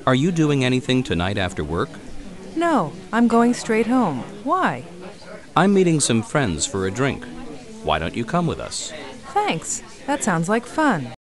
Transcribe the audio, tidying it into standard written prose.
Are you doing anything tonight after work? No, I'm going straight home. Why? I'm meeting some friends for a drink. Why don't you come with us? Thanks. That sounds like fun.